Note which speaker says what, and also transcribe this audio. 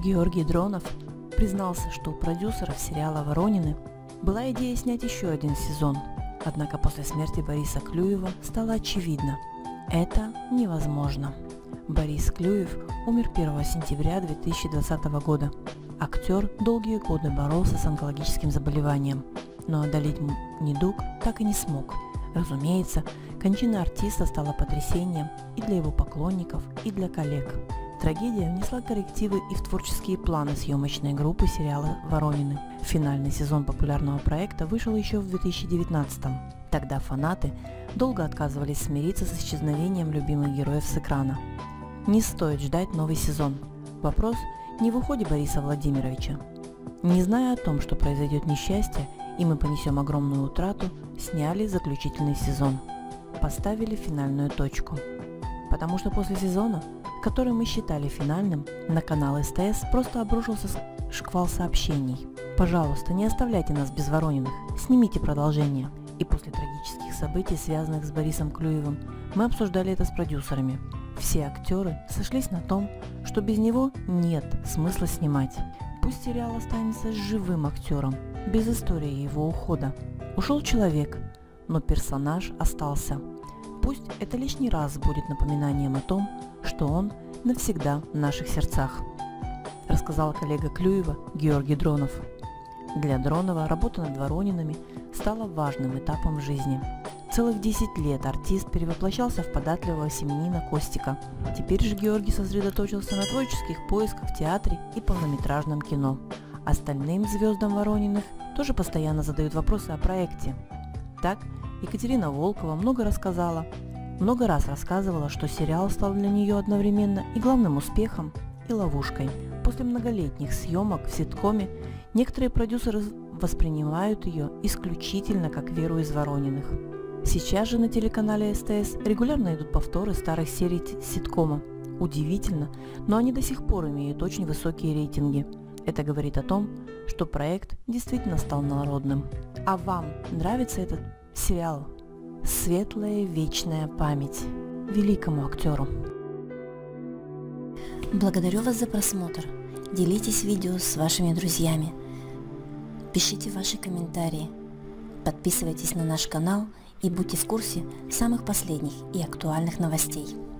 Speaker 1: Георгий Дронов признался, что у продюсеров сериала «Воронины» была идея снять еще один сезон, однако после смерти Бориса Клюева стало очевидно – это невозможно. Борис Клюев умер 1 сентября 2020 года. Актер долгие годы боролся с онкологическим заболеванием, но одолеть недуг так и не смог. Разумеется, кончина артиста стала потрясением и для его поклонников, и для коллег. Трагедия внесла коррективы и в творческие планы съемочной группы сериала «Воронины». Финальный сезон популярного проекта вышел еще в 2019-м. Тогда фанаты долго отказывались смириться с исчезновением любимых героев с экрана. Не стоит ждать новый сезон. Вопрос не в уходе Бориса Владимировича. Не зная о том, что произойдет несчастье, и мы понесем огромную утрату, сняли заключительный сезон. Поставили финальную точку. Потому что после сезона, который мы считали финальным, на канал СТС просто обрушился шквал сообщений. Пожалуйста, не оставляйте нас без Ворониных, снимите продолжение. И после трагических событий, связанных с Борисом Клюевым, мы обсуждали это с продюсерами. Все актеры сошлись на том, что без него нет смысла снимать. Пусть сериал останется живым актером, без истории его ухода. Ушел человек, но персонаж остался. Пусть это лишний раз будет напоминанием о том, что он навсегда в наших сердцах, рассказал коллега Клюева Георгий Дронов. Для Дронова работа над Воронинами стала важным этапом в жизни. Целых 10 лет артист перевоплощался в податливого семьянина Костика. Теперь же Георгий сосредоточился на творческих поисках в театре и полнометражном кино. Остальным звездам Ворониных тоже постоянно задают вопросы о проекте. Так, Екатерина Волкова много раз рассказывала, что сериал стал для нее одновременно и главным успехом, и ловушкой. После многолетних съемок в ситкоме некоторые продюсеры воспринимают ее исключительно как Веру из Ворониных. Сейчас же на телеканале СТС регулярно идут повторы старых серий ситкома. Удивительно, но они до сих пор имеют очень высокие рейтинги. Это говорит о том, что проект действительно стал народным. А вам нравится этот сериал? Светлая вечная память великому актеру.
Speaker 2: Благодарю вас за просмотр. Делитесь видео с вашими друзьями. Пишите ваши комментарии. Подписывайтесь на наш канал и будьте в курсе самых последних и актуальных новостей.